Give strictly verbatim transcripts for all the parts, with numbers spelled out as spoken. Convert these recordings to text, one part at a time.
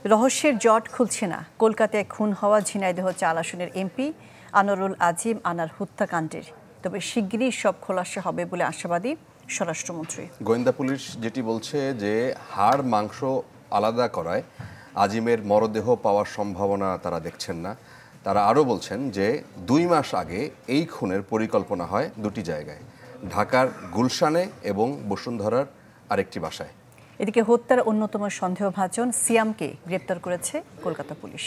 রহস্যের জট খুলছে না। কলকাতায় খুন হওয়া ঝিনাইদহ চার আসনের এমপি আনোয়ারুল আজিম আনার হত্যাকাণ্ডের, তবে শিগগিরই সব খোলাসা হবে বলে আশাবাদী স্বরাষ্ট্রমন্ত্রী। গোয়েন্দা পুলিশ যেটি বলছে যে হাড় মাংস আলাদা করায় আজিমের মরদেহ পাওয়ার সম্ভাবনা তারা দেখছেন না। তারা আরও বলছেন যে দুই মাস আগে এই খুনের পরিকল্পনা হয় দুটি জায়গায়, ঢাকার গুলশানে এবং বসুন্ধরার আরেকটি বাসায়। এদিকে হত্যার অন্যতম সন্দেহভাজন সিয়ামকে গ্রেপ্তার করেছে কলকাতা পুলিশ।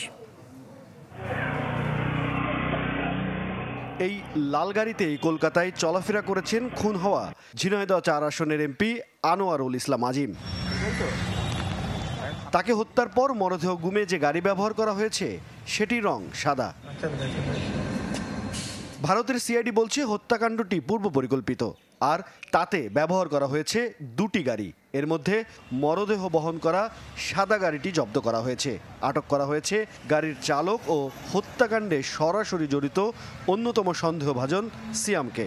এই লাল গাড়িতেই কলকাতায় চলাফেরা করেছেন খুন হওয়া ঝিনাইদহ চার আসনের এমপি আনোয়ারুল ইসলাম আজিম। তাকে হত্যার পর মরদেহ গুমে যে গাড়ি ব্যবহার করা হয়েছে সেটির রং সাদা। ভারতের সিআইডি বলছে হত্যাকাণ্ডটি পূর্ব পরিকল্পিত, আর তাতে ব্যবহার করা হয়েছে দুটি গাড়ি। এর মধ্যে মরদেহ বহন করা সাদা গাড়িটি জব্দ করা হয়েছে। আটক করা হয়েছে গাড়ির চালক ও হত্যাকাণ্ডে সরাসরি জড়িত অন্যতম সন্দেহভাজন সিয়ামকে।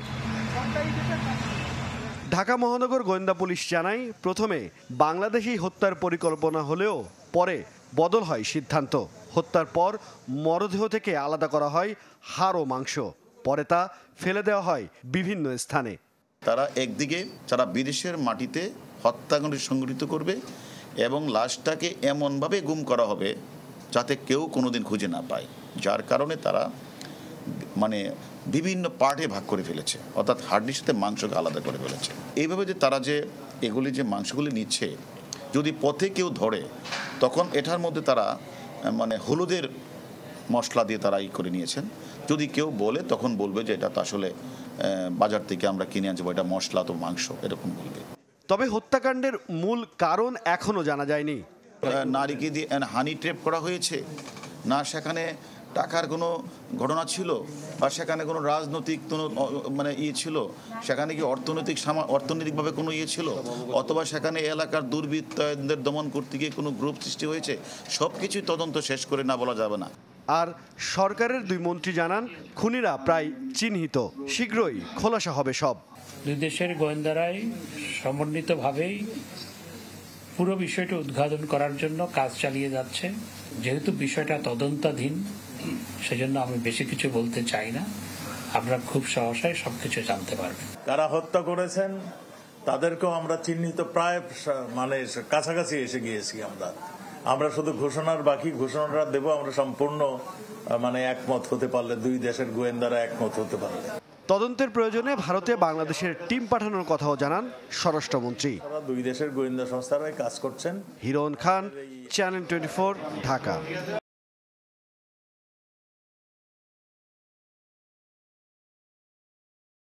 ঢাকা মহানগর গোয়েন্দা পুলিশ জানায়, প্রথমে বাংলাদেশি হত্যার পরিকল্পনা হলেও পরে বদল হয় সিদ্ধান্ত। হত্যার পর মরদেহ থেকে আলাদা করা হয় হাড় ও মাংস, পরে তা ফেলে দেওয়া হয় বিভিন্ন স্থানে। তারা একদিকে যারা বিদেশের মাটিতে হত্যাকাণ্ড সংঘটিত করবে এবং লাশটাকে এমনভাবে গুম করা হবে যাতে কেউ কোনোদিন খুঁজে না পায়, যার কারণে তারা মানে বিভিন্ন পার্টে ভাগ করে ফেলেছে, অর্থাৎ হাড্ডির সাথে মাংসকে আলাদা করে ফেলেছে। এইভাবে যে তারা যে এগুলি যে মাংসগুলি নিচ্ছে, যদি পথে কেউ ধরে তখন এটার মধ্যে তারা মানে হলুদের মশলা দিয়ে তারা ই করে নিয়েছেন। যদি কেউ বলে তখন বলবে যে এটা তো আসলে বাজার থেকে আমরা কিনে আনছি, এটা মশলা তো মাংস, এরকম বলবে। তবে হত্যাকাণ্ডের মূল কারণ এখনো জানা যায়নি। নারীকে দিয়ে হানি ট্র্যাপ করা হয়েছে না, সেখানে টাকার কোনো ঘটনা ছিল, বা সেখানে কোনো রাজনৈতিক কোনো মানে ইয়ে ছিল, সেখানে কি অর্থনৈতিক অর্থনৈতিকভাবে কোনো ইয়ে ছিল, অথবা সেখানে এলাকার দুর্বৃত্তদের দমন করতে গিয়ে কোনো গ্রুপ সৃষ্টি হয়েছে, সব কিছুই তদন্ত শেষ করে না বলা যাবে না। আর সরকারের দুই মন্ত্রী জানান, খুনিরা প্রায় চিহ্নিত, শীঘ্রই খোলাসা হবে সব। দুই দেশের গোয়েন্দারাই সমন্বিতভাবেই পুরো বিষয়টি উদ্ঘাটন করার জন্য কাজ চালিয়ে যাচ্ছে। যেহেতু বিষয়টা তদন্তাধীন, সেজন্য আমি বেশি কিছু বলতে চাই না। আমরা খুব সহসায় সবকিছু জানতে পারবেন। কারা হত্যা করেছেন তাদেরকেও আমরা চিহ্নিত, প্রায় মানে কাছাকাছি এসে গিয়েছি। আমরা আমরা শুধু ঘোষণার বাকি, ঘোষণাটা দেব আমরা সম্পূর্ণ মানে একমত হতে পারলে, দুই দেশের গোয়েন্দারা একমত হতে পারলে। তদন্তের প্রয়োজনে ভারতে বাংলাদেশের টিম পাঠানোর কথাও জানান স্বরাষ্ট্রমন্ত্রী। দুই দেশের গোয়েন্দা সংস্থারাই কাজ করছেন। Hiron Khan, channel twenty four, Dhaka.